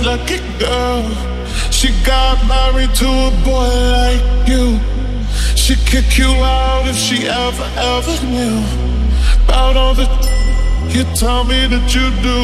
lucky girl. She got married to a boy like you. She'd kick you out if she ever knew about all the you tell me that you do.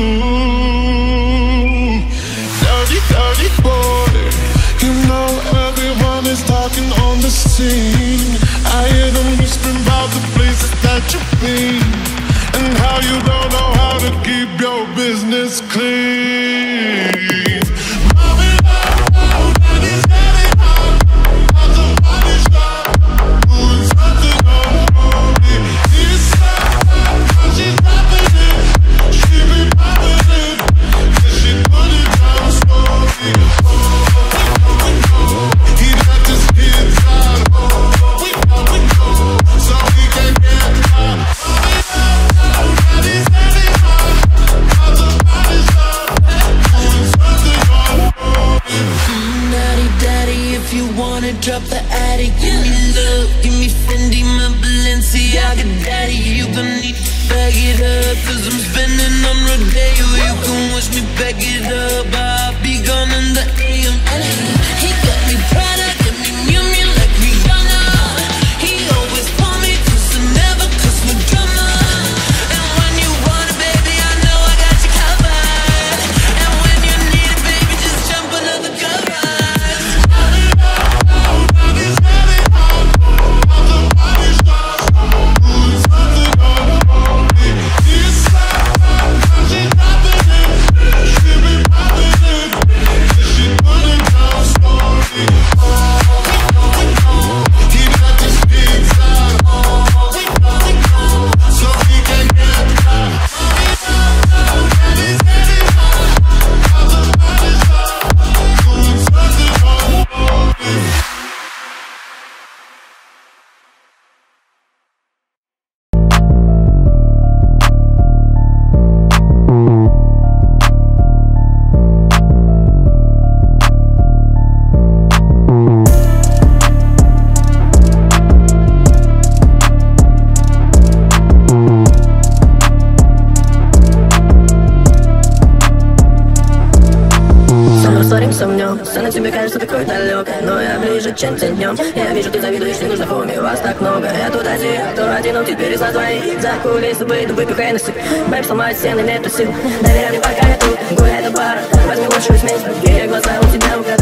Dirty, dirty boy. You know everyone is talking on the scene. I hear them whispering about the places that you've been, and how you don't know how to keep your business clean. Mommy, oh, daddy's getting hot. How's the body shot? Doing something on me. He's sad, she's rapping it. She be popping it, and she put it down slowly. He let his kids out. We go, so he can get hot. Daddy's getting hot. How's the body shot? Doing something on me. Daddy, daddy, if you wanna drop the attic, give me love, give me Fendi, my Balenciaga. Daddy, you gon' need to bag it up, 'cause I'm spending on Rodeo. You can wish me back it up, I'll be gone in the AM. He got me Prada, got me Miu Miu like Rihanna. He always call me cause I never cause no drama. And when you want it, baby, I know I got you covered. And when you need it, baby, just jump under the covers. Daddy's getting hot. How's the body shot? Doing something on me. He's sad, she's rapping it. She be popping it, and she put it down slowly. He let his kids out. We go, so he can get hot. Daddy's getting hot. How's the body shot? Doing something on me. Ссоримся в нем, сцена тебе кажется такой далекой, но я ближе, чем ты днем. Я вижу, ты завидуешь, не нужно в уме, вас так много. Я тут один, кто один, но теперь из нас двоих. За кулисы выйду, выпью Хеннесси. Бэйб, сломать стены, нету сил. Доверяй мне, пока я тут, гуляй до бара. Возьми лучшую смесь, другие глаза у тебя украдут.